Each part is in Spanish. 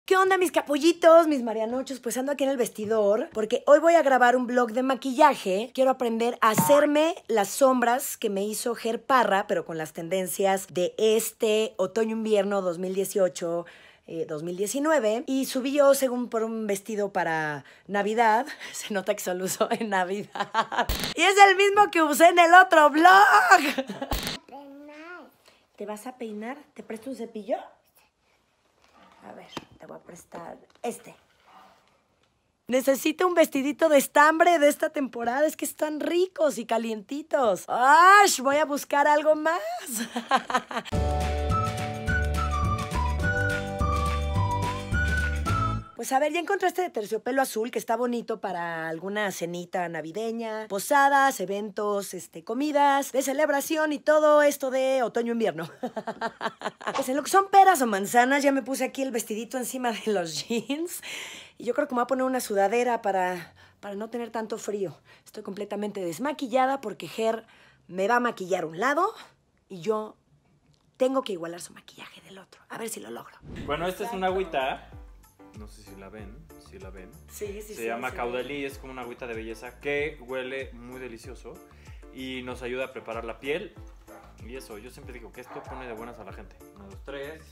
¿Qué onda, mis capullitos, mis marianochos? Pues ando aquí en el vestidor porque hoy voy a grabar un vlog de maquillaje. Quiero aprender a hacerme las sombras que me hizo Ger Parra, pero con las tendencias de este otoño-invierno 2018. 2019 y subí yo según por un vestido para Navidad. Se nota que solo uso en Navidad. Y es el mismo que usé en el otro vlog. ¿Te vas a peinar? ¿Te presto un cepillo? A ver, te voy a prestar este. Necesito un vestidito de estambre de esta temporada. Es que están ricos y calientitos. ¡Ash! Voy a buscar algo más. Pues a ver, ya encontré este de terciopelo azul que está bonito para alguna cenita navideña, posadas, eventos, comidas, de celebración y todo esto de otoño-invierno. Pues en lo que son peras o manzanas, ya me puse aquí el vestidito encima de los jeans. Y yo creo que me voy a poner una sudadera para no tener tanto frío. Estoy completamente desmaquillada porque Ger me va a maquillar un lado y yo tengo que igualar su maquillaje del otro. A ver si lo logro. Bueno, esta es una agüita. No sé si la ven, Sí. Se llama Caudalie, es como una agüita de belleza que huele muy delicioso y nos ayuda a preparar la piel. Y eso, yo siempre digo que esto pone de buenas a la gente. 1, 2, 3.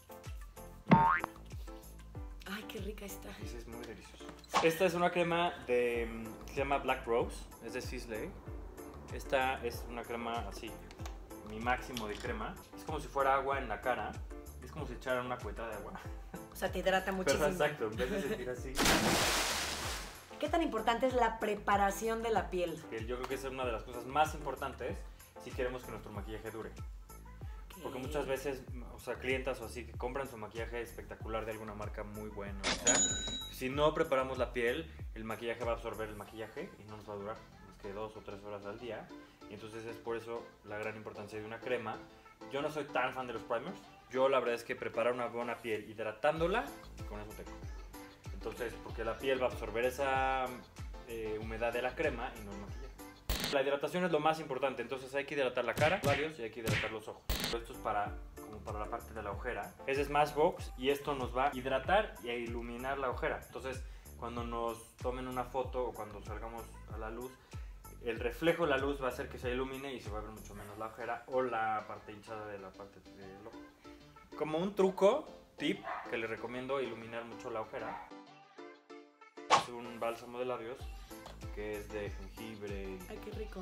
Ay, qué rica está. Ese es muy delicioso. Esta es una crema que se llama Black Rose, es de Sisley. Esta es una crema así, mi máximo de crema. Es como si fuera agua en la cara. Es como si echaran una cueta de agua. O sea, te hidrata muchísimo. Pero exacto, en vez de sentir así. ¿Qué tan importante es la preparación de la piel? Yo creo que es una de las cosas más importantes si queremos que nuestro maquillaje dure. Porque muchas veces, o sea, clientas o así que compran su maquillaje espectacular de alguna marca muy buena. O sea, si no preparamos la piel, el maquillaje va a absorber el maquillaje y no nos va a durar más que 2 o 3 horas al día. Y entonces es por eso la gran importancia de una crema. Yo no soy tan fan de los primers. Yo la verdad es que preparar una buena piel hidratándola, con eso tengo. Entonces, porque la piel va a absorber esa humedad de la crema y no el maquillaje. La hidratación es lo más importante, entonces hay que hidratar la cara, labios y hay que hidratar los ojos. Esto es como para la parte de la ojera. Ese es Smashbox y esto nos va a hidratar y a iluminar la ojera. Entonces, cuando nos tomen una foto o cuando salgamos a la luz, el reflejo de la luz va a hacer que se ilumine y se va a ver mucho menos la ojera o la parte hinchada de la parte del ojo. Como un tip que les recomiendo iluminar mucho la ojera. Es un bálsamo de labios que es de jengibre. Ay, qué rico.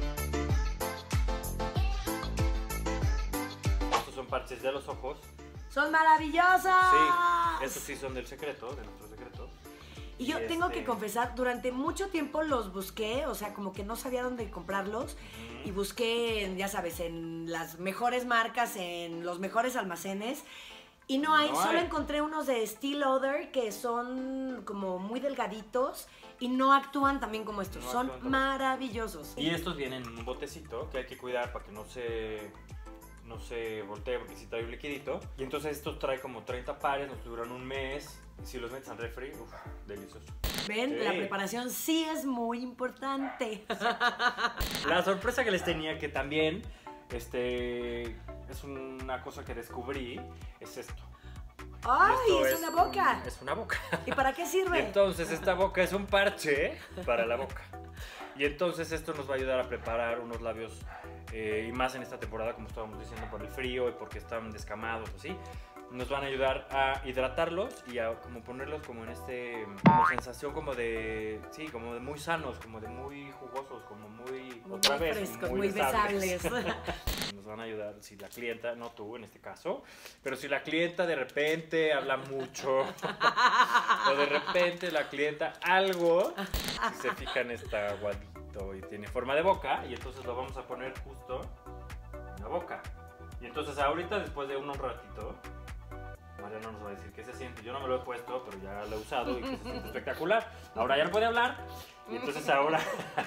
Estos son parches de los ojos. ¡Son maravillosos! Sí, estos sí son del secreto, de nuestro secreto. Y yo tengo que confesar, durante mucho tiempo los busqué, o sea, como que no sabía dónde comprarlos. Y busqué, ya sabes, en las mejores marcas, en los mejores almacenes. Y no hay, solo encontré unos de Estée Lauder que son como muy delgaditos y no actúan también como estos. Son maravillosos. Y estos vienen en un botecito que hay que cuidar para que no se voltee porque si trae un liquidito. Y entonces estos trae como 30 pares, nos duran un mes. Y si los metes al refri, uff, delicioso. ¿Ven? Sí. La preparación sí es muy importante. La sorpresa que les tenía, que también es una cosa que descubrí, es esto. ¡Ay! Es una boca. Es una boca. ¿Y para qué sirve? Y entonces esta boca es un parche para la boca. Y entonces esto nos va a ayudar a preparar unos labios, y más en esta temporada, como estábamos diciendo, por el frío y porque están descamados así. Nos van a ayudar a hidratarlos y a como ponerlos como en como sensación como de, sí, como de muy sanos, como de muy jugosos, como muy, otra vez, frescos, muy besables. Nos van a ayudar si la clienta, no tú en este caso, pero si la clienta de repente habla mucho o de repente la clienta algo, si se fija en este aguadito y tiene forma de boca, y entonces lo vamos a poner justo en la boca. Y entonces ahorita, después de un ratito, Mariano nos va a decir qué se siente. Yo no me lo he puesto, pero ya lo he usado y que se siente espectacular. Ahora ya no puede hablar. Y entonces ahora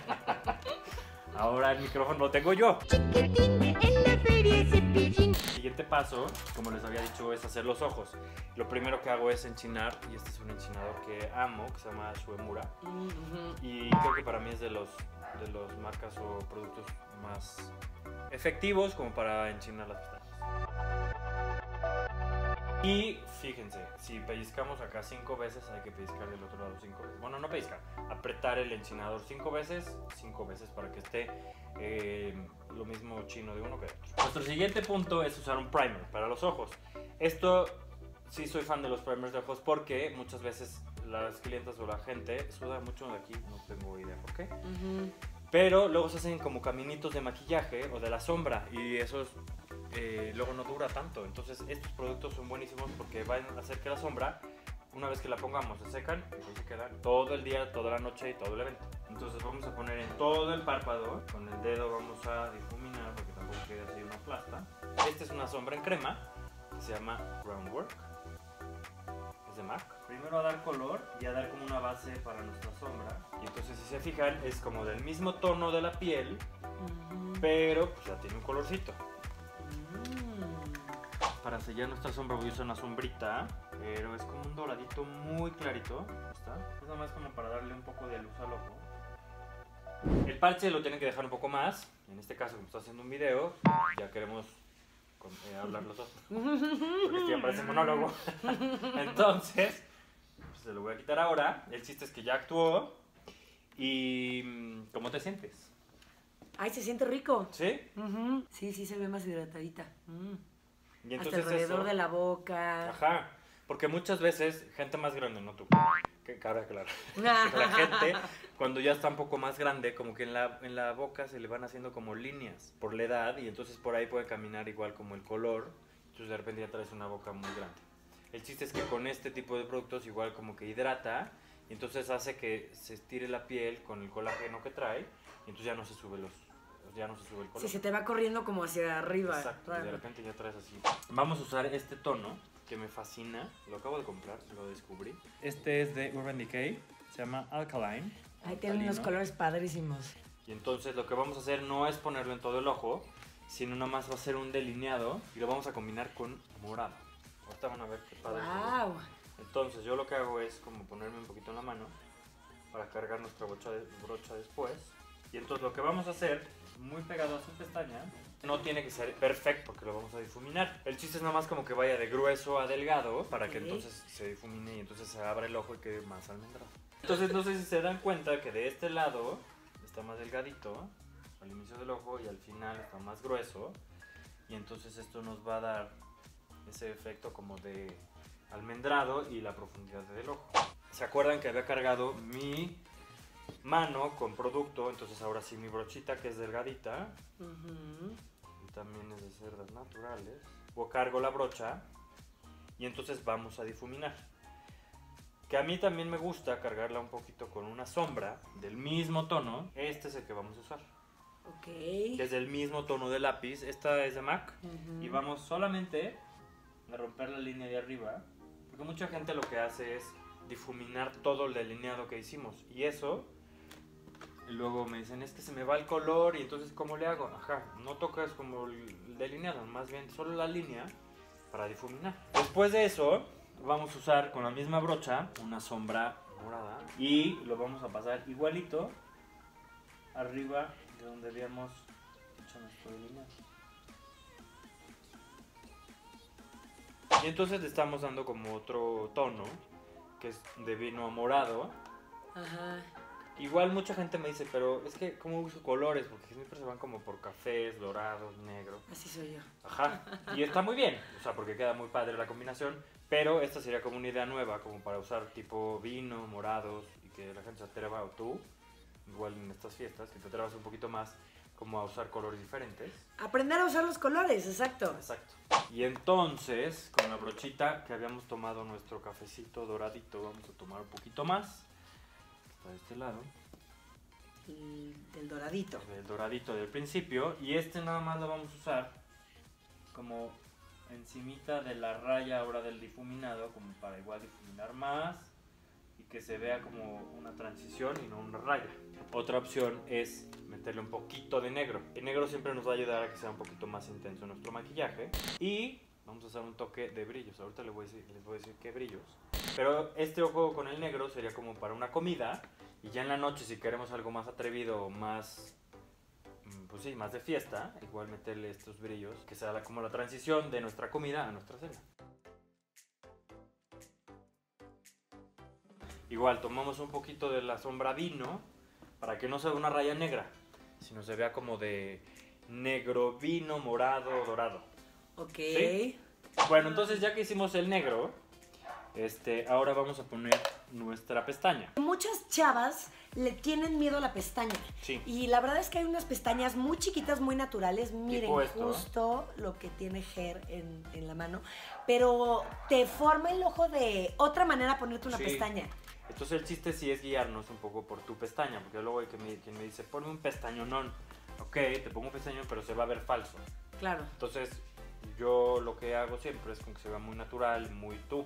el micrófono lo tengo yo. El siguiente paso, como les había dicho, es hacer los ojos. Lo primero que hago es enchinar, y este es un enchinador que amo, que se llama Shuemura. Y creo que para mí es de los marcas o productos más efectivos como para enchinar las pestañas. Y fíjense, si pellizcamos acá 5 veces, hay que pellizcar del otro lado 5 veces. Bueno, no pellizcar, apretar el enchinador 5 veces para que esté lo mismo chino de uno que de otro. Nuestro siguiente punto es usar un primer para los ojos. Esto sí soy fan de los primers de ojos porque muchas veces las clientas o la gente suda mucho de aquí, no tengo idea por qué. Pero luego se hacen como caminitos de maquillaje o de la sombra y esos luego no dura tanto. Entonces estos productos son buenísimos porque van a hacer que la sombra, una vez que la pongamos, se secan y se quedan todo el día, toda la noche y todo el evento. Entonces vamos a poner en todo el párpado, con el dedo vamos a difuminar porque tampoco quede así una plasta. Esta es una sombra en crema que se llama Groundwork, es de MAC. Primero a dar color y a dar como una base para nuestra sombra. Y entonces si se fijan es como del mismo tono de la piel, pero pues ya tiene un colorcito. Para sellar nuestra sombra voy a usar una sombrita, pero es como un doradito muy clarito. ¿Está? Es nada más como para darle un poco de luz al ojo. El parche lo tienen que dejar un poco más. En este caso, como estoy haciendo un video, ya queremos hablar los dos. Porque esto ya parece monólogo. Entonces, pues, se lo voy a quitar ahora. El chiste es que ya actuó. ¿Y cómo te sientes? Ay, se siente rico. ¿Sí? Sí, sí se ve más hidratadita. Y entonces hasta alrededor de la boca. Ajá, porque muchas veces, gente más grande, no tú, que cara, claro. La gente, cuando ya está un poco más grande, como que en la boca se le van haciendo como líneas por la edad y entonces por ahí puede caminar igual como el color, entonces de repente ya traes una boca muy grande. El chiste es que con este tipo de productos igual como que hidrata y entonces hace que se estire la piel con el colágeno que trae y entonces ya no se sube el color. Sí, se te va corriendo como hacia arriba. Exacto, y de repente ya traes así. Vamos a usar este tono que me fascina. Lo acabo de comprar, lo descubrí. Este es de Urban Decay, se llama Alkaline. Ahí tienen unos colores padrísimos. Y entonces lo que vamos a hacer no es ponerlo en todo el ojo, sino nomás va a ser un delineado y lo vamos a combinar con morado. Ahorita van a ver qué padre. ¡Wow! Entonces yo lo que hago es como ponerme un poquito en la mano para cargar nuestra brocha después. Y entonces lo que vamos a hacer, muy pegado a su pestaña, no tiene que ser perfecto porque lo vamos a difuminar. El chiste es nada más como que vaya de grueso a delgado para que entonces se difumine y entonces se abra el ojo y quede más almendrado. Entonces no sé si se dan cuenta que de este lado está más delgadito al inicio del ojo y al final está más grueso. Y entonces esto nos va a dar ese efecto como de almendrado y la profundidad del ojo. ¿Se acuerdan que había cargado mi mano con producto? Entonces ahora sí mi brochita que es delgadita y también es de cerdas naturales, cargo la brocha y entonces vamos a difuminar, que a mí también me gusta cargarla un poquito con una sombra del mismo tono. Este es el que vamos a usar, que es del mismo tono de lápiz. Esta es de MAC y vamos solamente a romper la línea de arriba, porque mucha gente lo que hace es difuminar todo el delineado que hicimos y eso. Y luego me dicen, es que se me va el color y entonces ¿cómo le hago? Ajá, no tocas como el delineado, más bien solo la línea para difuminar. Después de eso vamos a usar con la misma brocha una sombra morada y lo vamos a pasar igualito arriba de donde habíamos hecho nuestro delineado. Y entonces le estamos dando como otro tono que es de vino morado. Ajá. Igual mucha gente me dice, pero es que ¿cómo uso colores? Porque siempre se van como por cafés, dorados, negros. Así soy yo. Ajá, y está muy bien, o sea, porque queda muy padre la combinación, pero esta sería como una idea nueva, como para usar tipo vino, morados, y que la gente se atreva, o tú, igual en estas fiestas, que te atrevas un poquito más como a usar colores diferentes. Aprender a usar los colores, exacto. Exacto. Y entonces, con la brochita que habíamos tomado nuestro cafecito doradito, vamos a tomar un poquito más. Está de este lado. Y del doradito. Del doradito del principio. Y este nada más lo vamos a usar como encimita de la raya ahora del difuminado, como para igual difuminar más y que se vea como una transición y no una raya. Otra opción es meterle un poquito de negro. El negro siempre nos va a ayudar a que sea un poquito más intenso nuestro maquillaje. Y vamos a usar un toque de brillos. Ahorita les voy a decir qué brillos. Pero este ojo con el negro sería como para una comida. Y ya en la noche, si queremos algo más atrevido o más, pues sí, más de fiesta, igual meterle estos brillos, que sea como la transición de nuestra comida a nuestra cena. igual tomamos un poquito de la sombra vino para que no se vea una raya negra, sino se vea como de negro, vino, morado, dorado. Ok. ¿Sí? Bueno, entonces ya que hicimos el negro, ahora vamos a poner nuestra pestaña. Muchas chavas le tienen miedo a la pestaña. Sí. Y la verdad es que hay unas pestañas muy chiquitas, muy naturales. Miren, Tipo esto, justo lo que tiene Ger en la mano. Pero te forma el ojo de otra manera ponerte una Sí. pestaña. Entonces el chiste sí es guiarnos un poco por tu pestaña, porque luego hay quien me dice, ponme un pestañonón. Ok, te pongo un pestañón, pero se va a ver falso. Claro. Entonces yo lo que hago siempre es con que se vea muy natural, muy tú.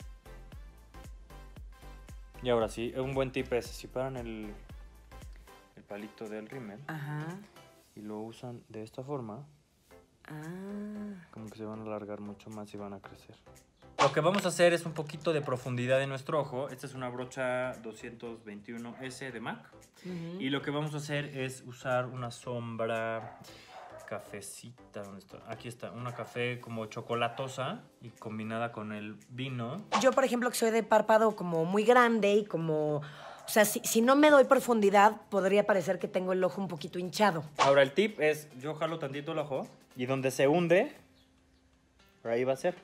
Y ahora sí, un buen tip es, si paran el palito del rímel Ajá. y lo usan de esta forma, como que se van a alargar mucho más y van a crecer. Lo que vamos a hacer es un poquito de profundidad en nuestro ojo. Esta es una brocha 221S de MAC. Y lo que vamos a hacer es usar una sombra cafecita. ¿Dónde está? Aquí está, una café como chocolatosa y combinada con el vino. Yo, por ejemplo, que soy de párpado como muy grande y como... O sea, si no me doy profundidad, podría parecer que tengo el ojo un poquito hinchado. Ahora el tip es, yo jalo tantito el ojo y donde se hunde, por ahí va a ser.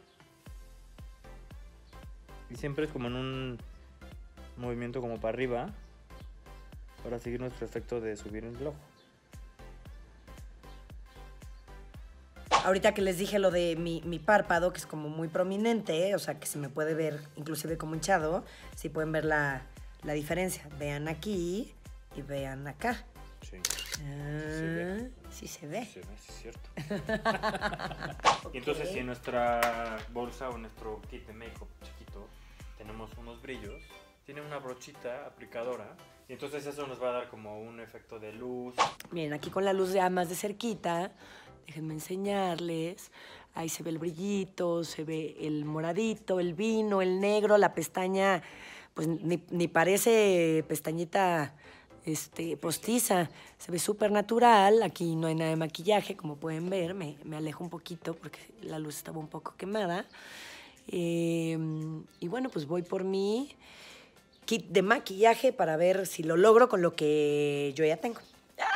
Y siempre es como en un movimiento como para arriba, para seguir nuestro efecto de subir el ojo. Ahorita que les dije lo de mi párpado, que es como muy prominente, o sea, que se me puede ver inclusive como hinchado, sí pueden ver la diferencia. Vean aquí y vean acá. Sí. Sí se ve. Sí, es cierto. Y entonces si en nuestra bolsa o nuestro kit de make-up chiquito tenemos unos brillos, tiene una brochita aplicadora y entonces eso nos va a dar como un efecto de luz. Miren, aquí con la luz ya más de cerquita, déjenme enseñarles. Ahí se ve el brillito, se ve el moradito, el vino, el negro, la pestaña, pues ni parece pestañita postiza. Se ve súper natural. Aquí no hay nada de maquillaje, como pueden ver. Me alejo un poquito porque la luz estaba un poco quemada. Y bueno, pues voy por mi kit de maquillaje para ver si lo logro con lo que yo ya tengo.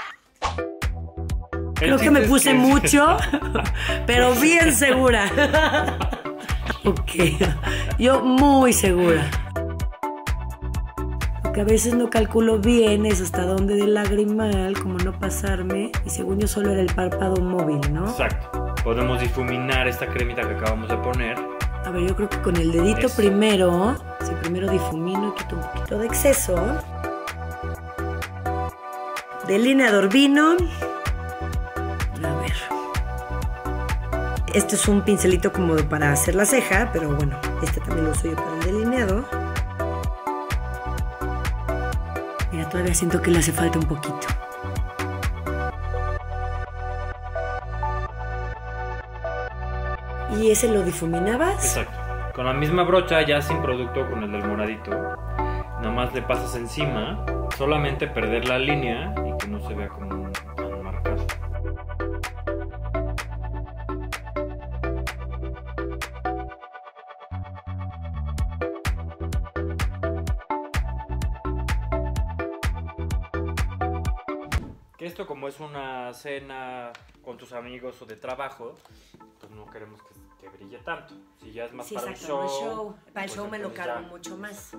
Creo que me puse mucho, pero bien segura. Ok, yo muy segura. Lo que a veces no calculo bien es hasta dónde del lagrimal, como no pasarme. Y según yo solo era el párpado móvil, ¿no? Exacto. Podemos difuminar esta cremita que acabamos de poner. A ver, yo creo que con el dedito primero, si primero difumino y quito un poquito de exceso. Delineador vino. A ver. Este es un pincelito como para hacer la ceja, pero bueno, este también lo uso yo para el delineado. Mira, todavía siento que le hace falta un poquito. ¿Y ese lo difuminabas? Exacto. Con la misma brocha, ya sin producto, con el del moradito, nada más le pasas encima, solamente perder la línea y que no se vea como tan marcado. Que esto, como es una cena con tus amigos o de trabajo, pues no queremos que brille tanto. Si ya es más para exacto, un show, para el pues show me lo entonces cargo ya. mucho más.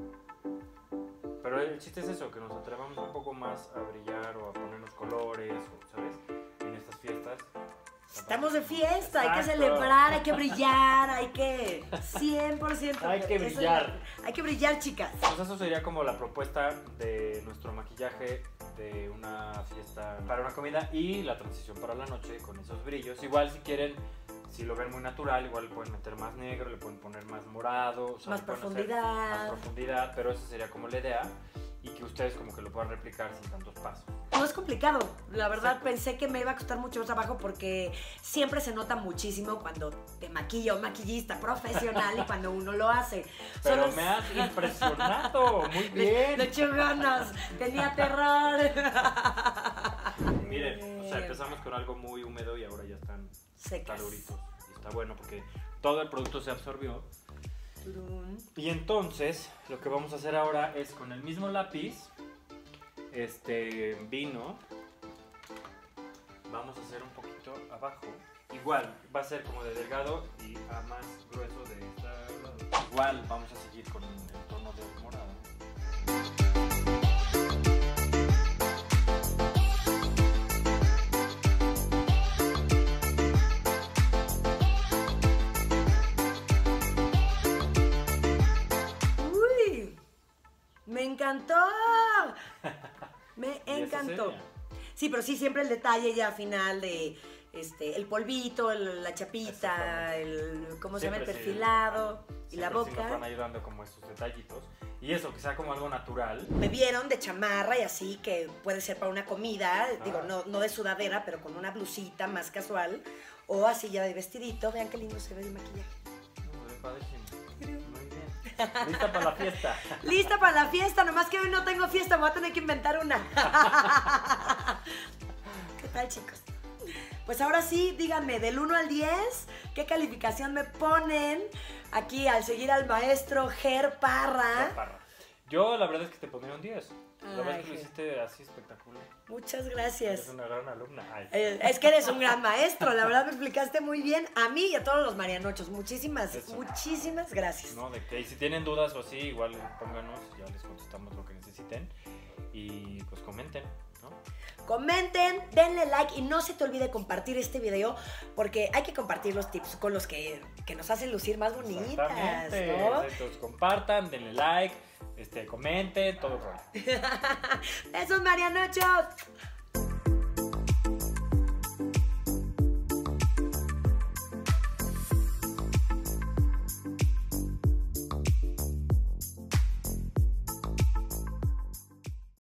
Pero el chiste es eso, que nos atrevamos un poco más a brillar o a ponernos colores, o, ¿sabes? En estas fiestas. Estamos de fiesta, hay que Exacto. celebrar, hay que brillar, hay que 100%. Hay que eso brillar. Hay que brillar, chicas. Pues eso sería como la propuesta de nuestro maquillaje de una fiesta para una comida y la transición para la noche con esos brillos. Igual si quieren, si lo ven muy natural, igual le pueden meter más negro, le pueden poner más morado, o sea, Más le pueden hacer profundidad. más profundidad, pero esa sería como la idea y que ustedes como que lo puedan replicar sin tantos pasos. No es complicado, la verdad. Exacto. Pensé que me iba a costar mucho más trabajo porque siempre se nota muchísimo cuando te maquilla un maquillista profesional y cuando uno lo hace. Pero Solo me has impresionado, muy bien. Le eché ganas, tenía terror. Miren, o sea, empezamos con algo muy húmedo y ahora ya están Secas. duritos. Y está bueno porque todo el producto se absorbió. Turun. Y entonces, lo que vamos a hacer ahora es con el mismo lápiz, vino, vamos a hacer un poquito abajo. Igual, va a ser como de delgado y a más grueso de este lado. Igual, vamos a seguir con el tono de morado. ¡Uy! ¡Me encantó! Me Y eso encantó. sería. Sí, pero sí, siempre el detalle ya final de el polvito, la chapita, ¿cómo se llama? El Siempre sí, perfilado y la siempre sí nos van boca. ayudando como estos detallitos. Y eso, que sea como algo natural. Me vieron de chamarra y así, que puede ser para una comida, digo, Ah. no de sudadera, pero con una blusita más casual, o así ya de vestidito. Vean qué lindo se ve el maquillaje. Muy padrísimo. Muy bien. Lista para la fiesta. Lista para la fiesta, nomás que hoy no tengo fiesta, me voy a tener que inventar una. ¿Qué tal, chicos? Pues ahora sí, díganme, del 1 al 10, ¿qué calificación me ponen aquí al seguir al maestro Ger Parra? Parra. Yo la verdad es que te pondría un 10. La verdad Ay, es que lo Ger. hiciste así espectacular. Muchas Eres gracias. una gran alumna. Ay. Es que eres un gran maestro, la verdad me explicaste muy bien a mí y a todos los marianochos. Muchísimas, Eso. muchísimas gracias. No, de que y si tienen dudas o así, igual pónganos, ya les contestamos lo que necesiten. Y pues comenten, ¿no? Comenten, denle like y no se te olvide compartir este video porque hay que compartir los tips con los que nos hacen lucir más bonitas, Exactamente. ¿no? Entonces compartan, denle like, comenten, todo el rollo. Besos, marianochos.